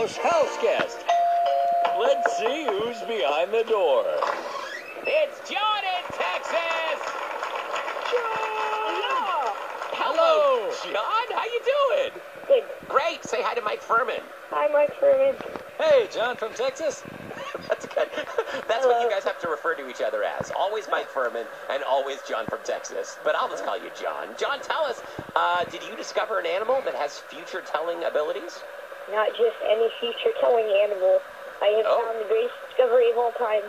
House house guest. Let's see who's behind the door. It's John in Texas! Yeah. Hello, John. How you doing? Good. Great. Say hi to Mike Furman. Hi, Mike Furman. Hey, John from Texas. That's good. That's what you guys have to refer to each other as. Always Mike Furman and always John from Texas. But I'll just call you John. John, tell us, did you discover an animal that has future-telling abilities? Not just any future-telling animal. I have found the greatest discovery of all time.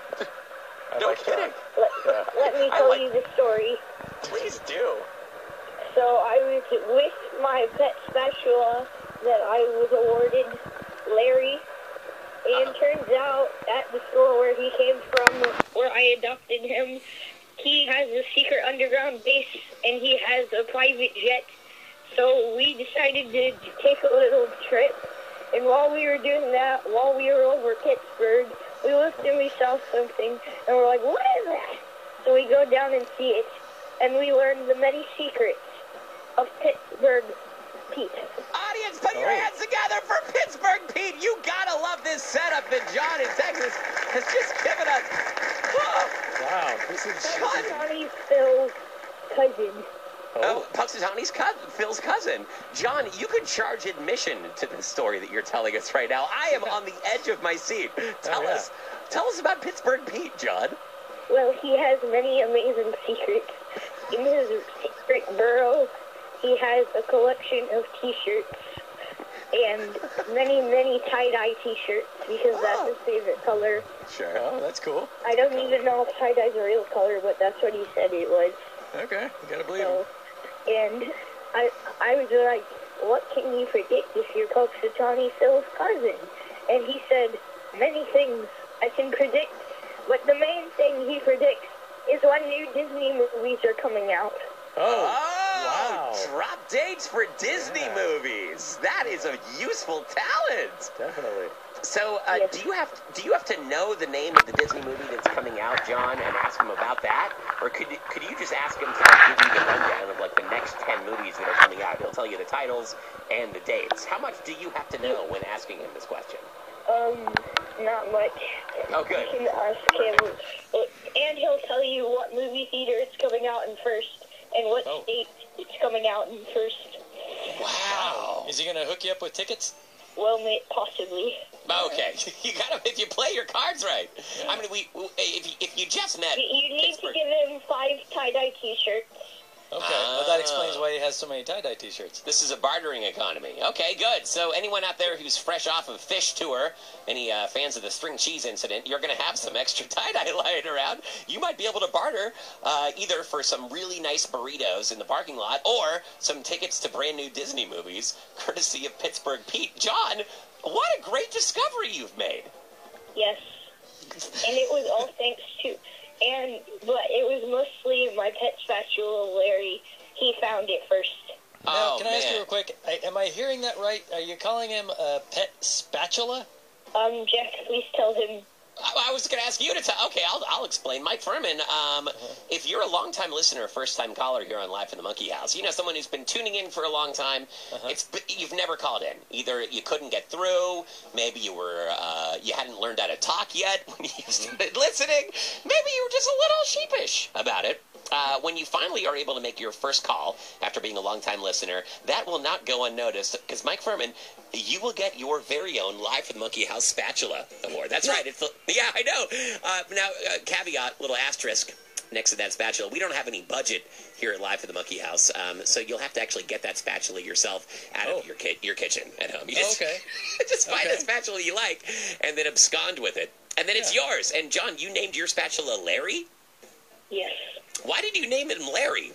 No kidding. Let me tell you the story. Please do. So I was with my pet spatula that I was awarded, Larry. And turns out, at the store where he came from, where I adopted him, he has a secret underground base, and he has a private jet. So we decided to take a little trip. And while we were doing that, while we were over Pittsburgh, we looked and we saw something, and we're like, what is that? So we go down and see it, and we learn the many secrets of Pittsburgh Pete. Audience, put your hands together for Pittsburgh Pete. You gotta love this setup that John in Texas has just given us. Wow, this is Johnny Phil's cousin. Oh, Punxsutawney's cousin, Phil's cousin. John, you could charge admission to this story that you're telling us right now. I am on the edge of my seat. Tell us about Pittsburgh Pete, John. Well, he has many amazing secrets. In his secret burrow, he has a collection of T-shirts and many, many tie-dye T-shirts because that's his favorite color. Sure. Oh, that's cool. I don't even know if tie-dye's a real color, but that's what he said it was. Okay, you gotta believe him. And I was like, what can you predict if you're Punxsutawney Phil's cousin? And he said, many things I can predict, but the main thing he predicts is when new Disney movies are coming out. Oh, wow. Drop dates for Disney movies. That is a useful talent. Definitely. So, do you have to know the name of the Disney movie that's coming out, John, and ask him about that? Or could you just ask him to give you the rundown of like the next 10 movies that are coming out? He'll tell you the titles and the dates. How much do you have to know when asking him this question? Not much. Oh, good. You can ask him, and he'll tell you what movie theater it's coming out in first, and what state it's coming out in first. Wow. Is he gonna hook you up with tickets? Well, possibly. Okay, you gotta if you play your cards right. I mean, if you just met, you need to give him 5 tie-dye T-shirts. Okay, well that explains why he has so many tie-dye T-shirts. This is a bartering economy. Okay, good. So anyone out there who's fresh off of Fish Tour, any fans of the string cheese incident, you're going to have some extra tie-dye lying around. You might be able to barter either for some really nice burritos in the parking lot or some tickets to brand new Disney movies, courtesy of Pittsburgh Pete. John, what a great discovery you've made. Yes, and it was all thanks to... But it was mostly my pet spatula, Larry. He found it first. Now, can I ask you real quick? Am I hearing that right? Are you calling him a pet spatula? Jack, please tell him. I was going to ask you to tell. Okay, I'll explain. Mike Furman, if you're a long-time listener, first-time caller here on Live from the Monkey House, you know someone who's been tuning in for a long time, you've never called in. Either you couldn't get through, maybe you hadn't learned how to talk yet when you started listening, maybe you were just a little sheepish about it. When you finally are able to make your first call after being a long-time listener, that will not go unnoticed because Mike Furman, you will get your very own Live from the Monkey House Spatula Award. That's right. Yeah, I know. Now, caveat, little asterisk next to that spatula. We don't have any budget here at Live from the Monkey House, so you'll have to actually get that spatula yourself out of your kitchen at home. You just, just find a spatula you like and then abscond with it. And then it's yours. And, John, you named your spatula Larry? Yes. Why did you name him Larry?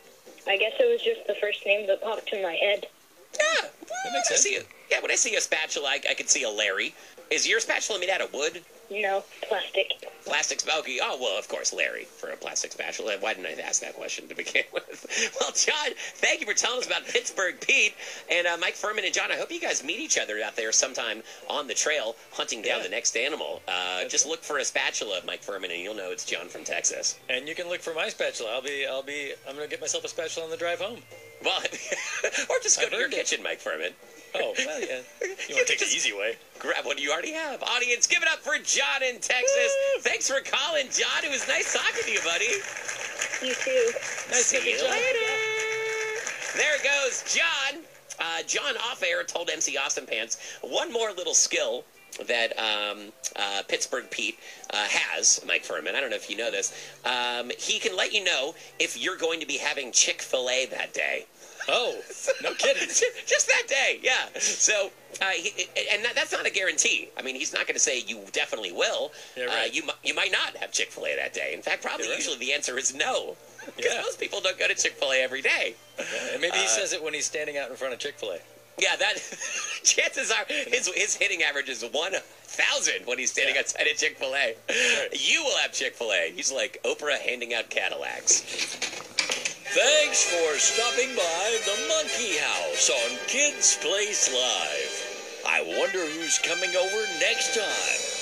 I guess it was just the first name that popped in my head. Yeah, that makes sense. When I see a spatula, I can see a Larry. Is your spatula made out of wood? No, plastic. Plastic spatula? Oh, well, of course, Larry for a plastic spatula. Why didn't I ask that question to begin with? Well, John, thank you for telling us about Pittsburgh Pete. And Mike Furman and John, I hope you guys meet each other out there sometime on the trail hunting down the next animal. Just look for a spatula of Mike Furman and you'll know it's John from Texas. And you can look for my spatula. I'm going to get myself a spatula on the drive home. Well, or just go to your kitchen, Mike Furman. Oh, well, yeah. You want to take the easy way. Grab what you already have. Audience, give it up for John in Texas. Thanks for calling, John. It was nice talking to you, buddy. You too. Nice See to meet you you. later. There goes John. John off air told MC Austin Pants one more little skill that Pittsburgh Pete has, Mike Furman. I don't know if you know this. He can let you know if you're going to be having Chick-fil-A that day. Oh, no kidding. Just that day, yeah. So, that's not a guarantee. I mean, he's not going to say you definitely will. Yeah, right. You might not have Chick-fil-A that day. In fact, probably Right. usually the answer is no. Because Yeah. most people don't go to Chick-fil-A every day. Yeah, and maybe he says it when he's standing out in front of Chick-fil-A. Yeah, that chances are his hitting average is 1,000 when he's standing outside of Chick-fil-A. Right. You will have Chick-fil-A. He's like Oprah handing out Cadillacs. Thanks for stopping by the Monkey House on Kids Place Live. I wonder who's coming over next time.